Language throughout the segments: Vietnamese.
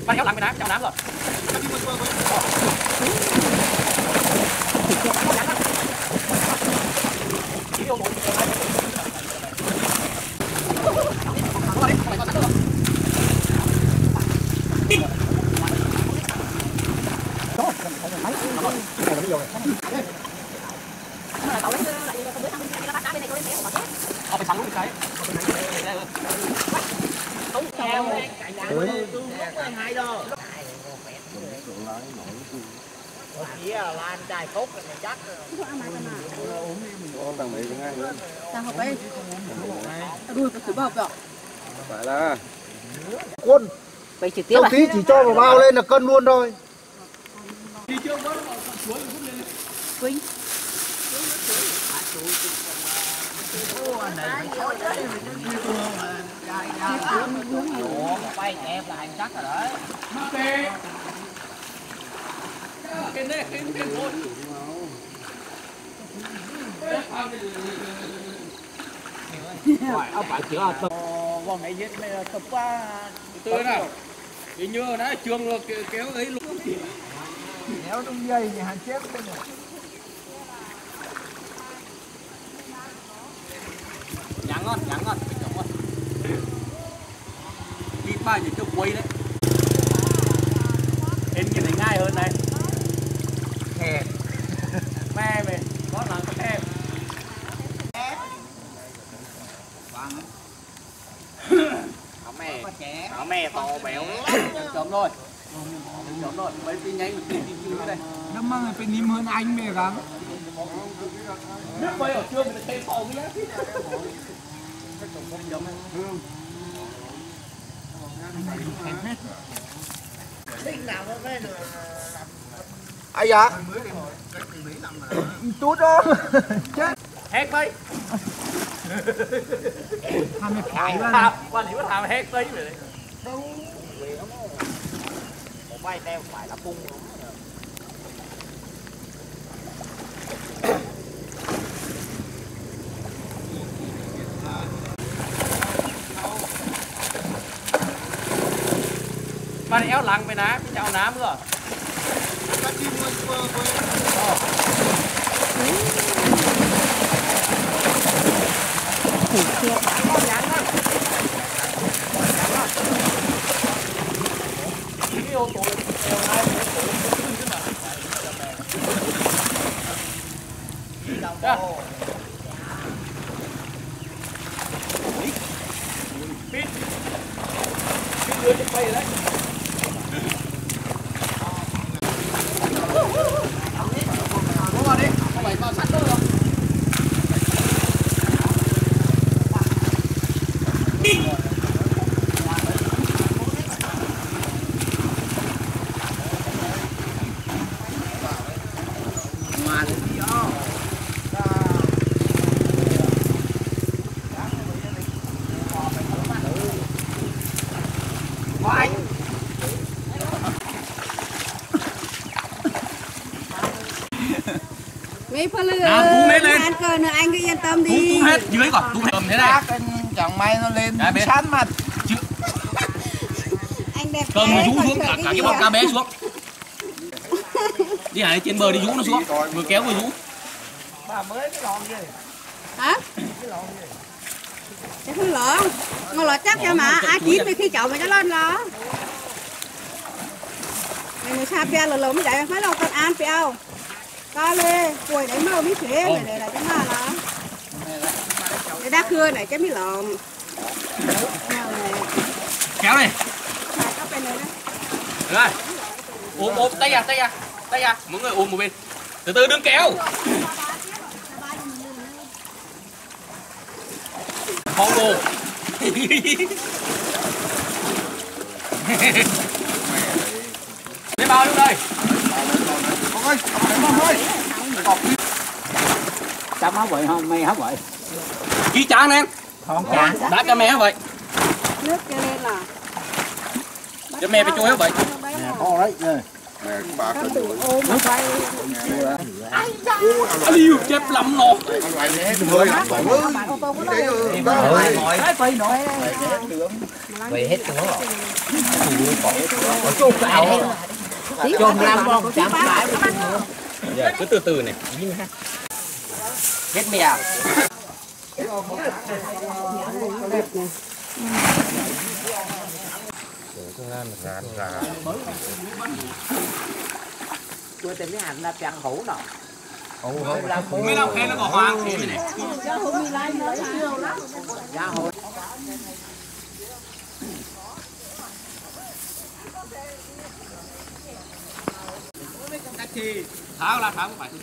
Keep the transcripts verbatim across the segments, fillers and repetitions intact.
Bạn kéo lắng với đá, chào đám rồi. Họ phải sẵn luôn cái. Đúng theo. Hai đô. Chỉ là lan trai cốt này chắc. Thằng này cũng ngay nữa. Tao học đây. Đuôi có sự bọc rồi. Phải là quân. Vậy trực tiếp à? Tí chỉ cho vào bao lên là cân luôn thôi. Đi chưa có nó suối cũng lên. Vinh. Ủa, bay em là anh chắc rồi đấy. Cái này, cái này thôi. Rồi, ông phải chữa tập. Vòng này giết này là tập quá. Từ nào. Thì như đã trường rồi kéo ấy luôn. Kéo trong dây nhà hàng chết đây này. Nhắn ngon, nhắn ngon. Đi ba gì cho quay đấy. Em nhìn thấy ngay hơn này. Hè. Me về, có lần có em. Hảo me, hảo me to béo lắm. Chấm thôi. Chấm thôi, mấy tin nhanh một tí tí đây. Nó mang phải nín hơn anh mẹ gắng. Nước quay ở trường thì thêm phòng nhé. Ai dạ? Chút đó. Chết. Hét đi. Hai mươi phải lên. Quan điểm thàm hét đi vậy. Một bay teo phải là bung. Mà éo lặng về ná, cái chào ná nữa. Pít. Pít đưa cho bay đấy. Có vào đi, không phải vào sẵn đâu rồi. Mấy phân lừa. Nào, túm hết lên. Ăn cờ nữa anh cứ yên tâm đi. Túm túm hết dưới còn túm hết cầm thế này. Chẳng may nó lên Đấy, sát mặt. Anh đẹp Cầm nó gái, rú còn xuống sợ cả cái cả gì cái bọc à? cá bé xuống. Đi hải trên bờ đi rú nó xuống, vừa kéo vừa rú. Bà mới cái lon gì? Hả? Cái lon gì? Cái không lợn. Ngon lợn chắc cho mà ai kiếm thì khi chậu mà cho lên đó. Này người xa bia lờ lờ mới dạy mấy đâu con ăn bèo. Có lê, quầy để mơ biết thế này này là cái mà là. Để đá cưa này cái mới lợn. Kéo này. Có bên này đó. Rồi. Ôm ôm tay ra, tay ra. Tay ra, mọi người ôm một bên. Từ từ đừng kéo. Không đồ. Lấy bao luôn đây. Con ơi, con ơi. Sao hấp vậy không? Mày hấp vậy? Chi chán em. Không chán. Đã cho mẹ vậy. Nước cho lên là. Cho mẹ phải chui vậy. Nè, con đấy. Nè. Nè ba Các cân tự rồi. ôm mà quay. Aliu chết lắm nó. Ăn lại nè, người lắm bạn ơi. Bạn ô tô có Đấy đâu. rồi, đó rồi. Quay nó. Vậy hết chỗ Tí chôm vào làm đây, không có chạm tí vào. phải Dạ, cứ từ từ này. hết mèo tôi tìm cái hành là chặt hũ nọ Mấy năm khen nó bỏ hoang thế này. Cho hôm nay lại nó nhiều lắm. giá hũ Tháo ra tháo phải.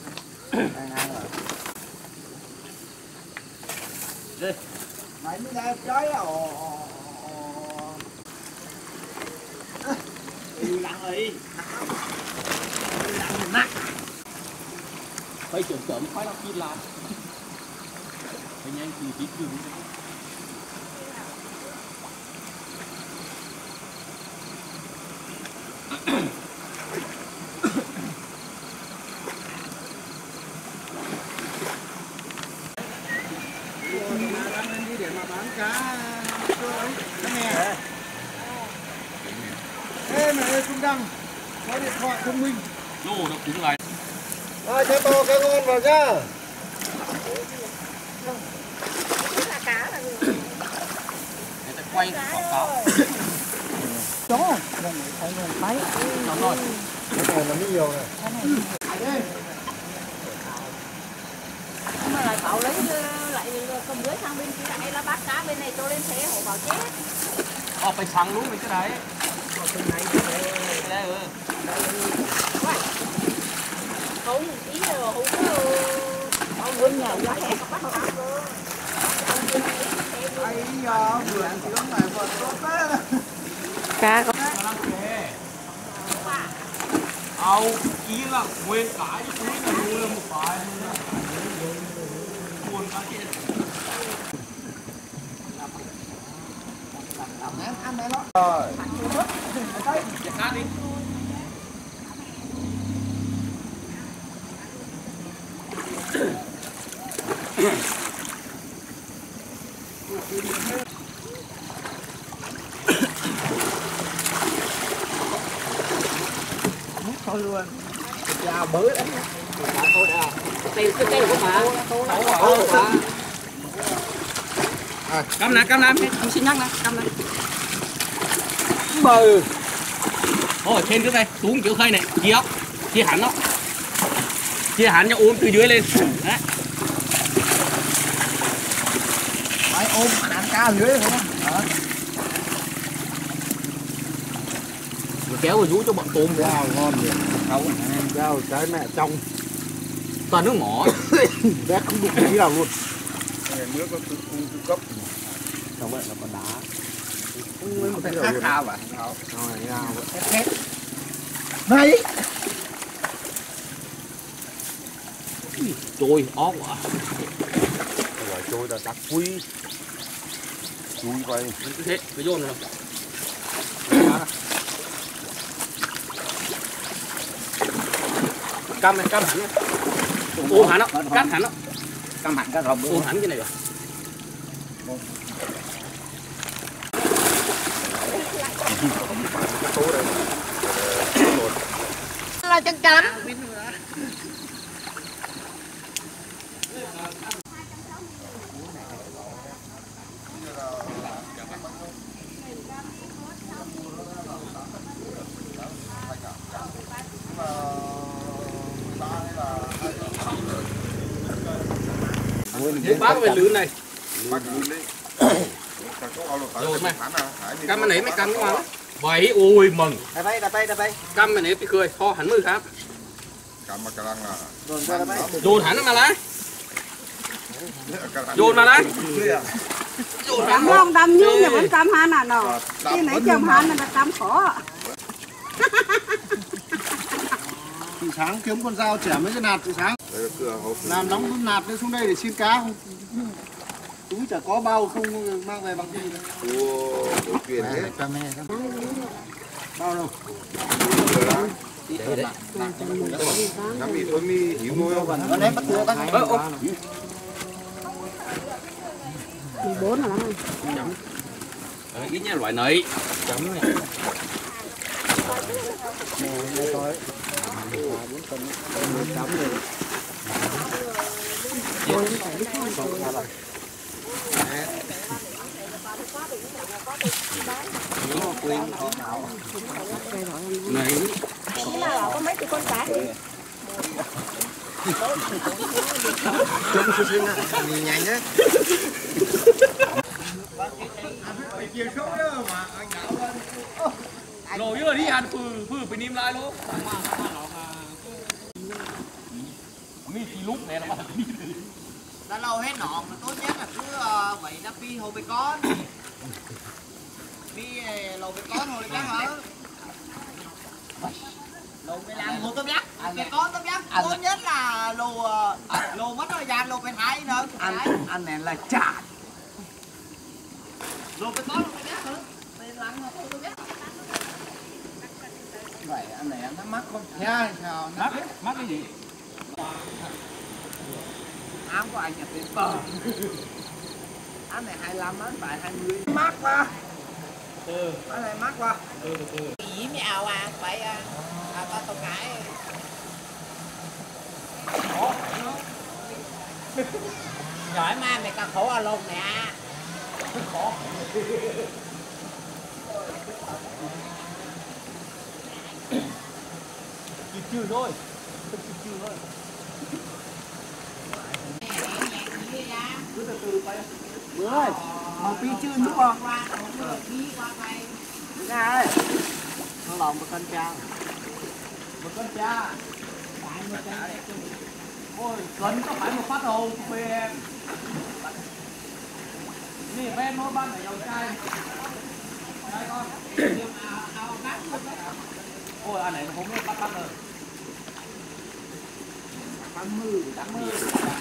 Mày mới ra trái à. Phải chuẩn chuẩn phải là kia làm. Phải nhanh thì tí cứng. Ê mẹ Trung Đăng, có điện thoại thông minh. Lô nó cứng lại. À, cho to cá ngon vào nhá. Người ta quay quảng cáo. Chó. Đây này thấy rồi thấy. Nó rồi. Cái này là mới nhiều này. Nhưng mà lại cậu lấy lại cầm lưới sang bên kia hay là bắt cá bên này tôi lên xe hộ bảo chết. Họ phải sáng luôn với cái đấy. Cái đấy ừ. Không, ý là không có ở bên nhà giá hết bắt họ ăn luôn. Ai giờ vừa ăn sướng này còn tốt thế. Cá có Ao ý là nguyên cả cái túi này nuôi là một bài buồn cả kia. Ăn đấy đó. Rồi. Giật cá đi. Thôi luôn. ra bới lắm thôi à cây cái cây của bà Cắm nè, cắm nè, em xin nhắc nè, cắm nè. bờ Thôi trên trước đây, xuống kiểu khay này, chia ốc, chia hẳn nó. Chia hẳn cho ôm từ dưới lên. Đấy. Phải ôm ăn cá dưới không? Hả? Kéo vào rú cho bọn tôm. Wow, ngon vậy. Không, rau trái mẹ trong. Toàn nước mỏ. Bé không đụng tí nào luôn. Nước nó tự cung tự cấp. Không vậy là con đá. Không phải khác cao vậy. Rồi, nào vậy. Hết. Này. Trôi, óc quá. Rồi trôi là đặc quy. Chui quay. Cứ thế, cứ dồn rồi. Căm này, căm hẳn nhá. Ôm hẳn nó, cắt hẳn nó. căm hẳn cái rồng Ôm hẳn cái này rồi. là chắc chắn. Bác về lươn này. Bác lươn đi. Rồi mày. Căm anh ấy mày căm cái mà. Vậy ôi mừng. đây đây đây đây đây Căm anh ấy thì cười, ho hẳn mưaครับ Cầm mà cái răng là. rồi ra đây Dồn hẳn nó mà lấy. Dồn mà lấy. Dồn hẳn. Cắm không đâm nhung nhà vẫn cắm hắn à nó. Cái này chồng hắn là cắm khó. Từ sáng kiếm con dao chẻ mấy cái nạt từ sáng. Làm nóng con nạt lên xuống đây để xin cá không. Túi chả có bao không mang về bằng gì. Ồ, kiền thế. bao đâu nắm bị tôi mi hiểu môi không nó ném bắt tua các bốn là lắm Ờ, ít nha loại này chấm này này có mấy con cá chấm xinh á nhìn nhanh đấy rồi vừa đi ăn phừ phừ phải nín lại luôn mi thì lúc này là đã lâu hết nọn tốt nhất là cứ uh, vậy đã pi hồ bê con pi lầu bê con hồ bê con hả lầu bê làm hồ tôm giác bê con tôm giác tốt nhất là lầu uh, lầu mất thời gian lầu bê thái nữa anh anh này là chả lầu bê con lầu bê giác hả bê làm hồ tôm giác vậy anh này nó mắc không nha sao mắc mắc cái gì áo của anh là tuyệt vời áo này hai mươi lăm á phải hai mươi mắc quá ừ áo này mắc quá ừ ừ gì mèo à phải à tao tao cái giỏi ma mày cần khổ ở luôn nè chưa chưa thôi chưa thôi bữa ơi mà pi chưa đúng không này nó lòng một con cha một con cha ôi cấn có phải một phát đâu bê em nè bên nó ban ở dòng trai đây con ôi anh này nó không biết bắt bắt rồi tám mươi tám mươi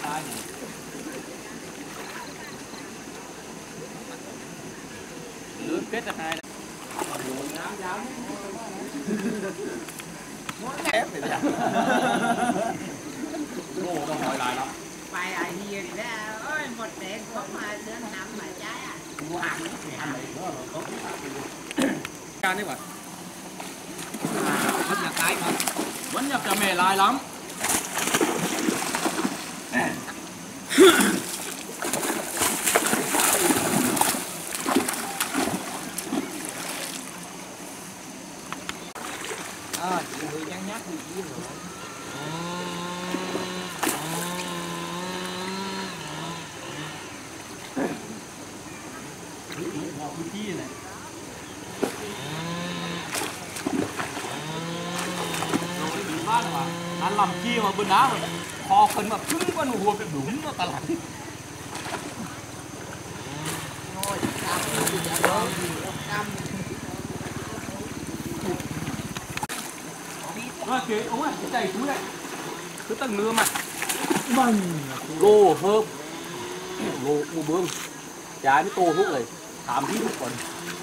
lưới kết là hai ép thì dạ đồ nó hỏi lại lắm bài ai nhiều thì ra ơi một đèn có mà đến năm mà trái à hoàng anh này nữa rồi tốt ca đấy mà vẫn nhập cái mà vẫn nhập cho mẹ lại lắm ờ người nhăn nhắc thì gì rồi chi này rồi bị phát mà anh làm chia mà bên đá rồi kho phần mà cứng quá nụ cái đúng nó ta làm rồi kìa ông ơi cái chày túi này cứ tầng nưa mà mình gô hơm gô gô bương trái với tô thuốc này thảm hít thuốc còn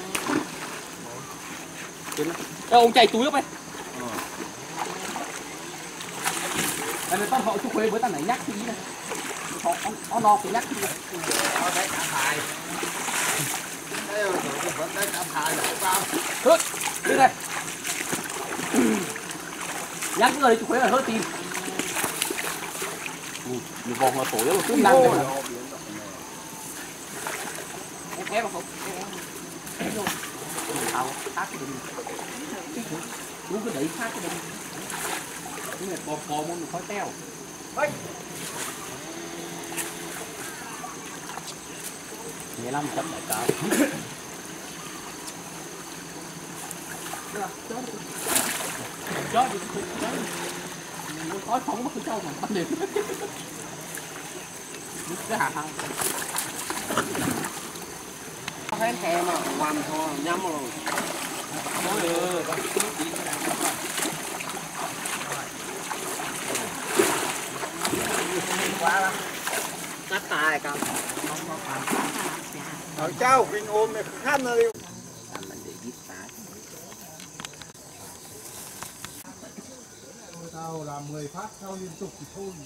Ê, ông chạy túi up đây đây này tao họ chúc Huế với tao này nhắc tí này họ nó lo cái nhắc tí này nó đấy cả thải đây rồi vẫn đấy cả thải là sao hớt đi đây nhắc người chúc Huế là hớt tim mình vòng là tối rồi cứ năng thế mà em mà không thao khác cái đừng đúng cái đấy khác cái đừng cái này bò bò môn một khói teo mười lăm chấm đại cao chó đi chó khói không mất cái trâu mà bắt liền cái hạt hàng thấy kè mà làm thôi nhắm rồi quá lắm cắt tài cầm ở trao kinh ôm này khăn rồi mười phát theo liên tục thì thôi.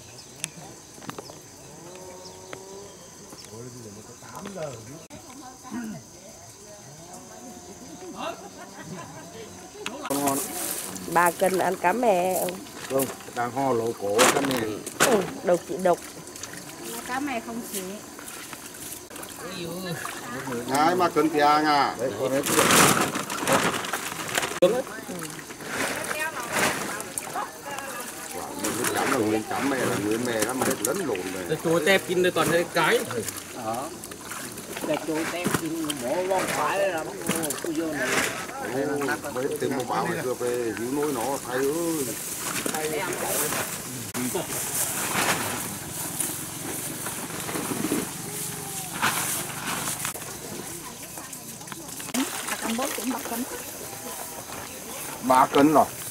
Ôi bây giờ nó có tám giờ ngon. Ba cân ăn cá mè. Không, đang ho lộ cổ cái này. Ừ, độc chị độc. Cá mè không chỉ. Ngay mà cân kia nha. Đấy, con đấy. Chấm là nguyên chấm mẹ là nguyên mẹ nó hết lớn lộn rồi. Chua tép kinh đây toàn cái cái. Ờ. Để chui tem kinh bỏ vong phải là nó cô vô này. Mới tìm một bao này về hiểu nỗi nó thay ơi. Cầm bốn cũng bạc cân. Ba cân rồi.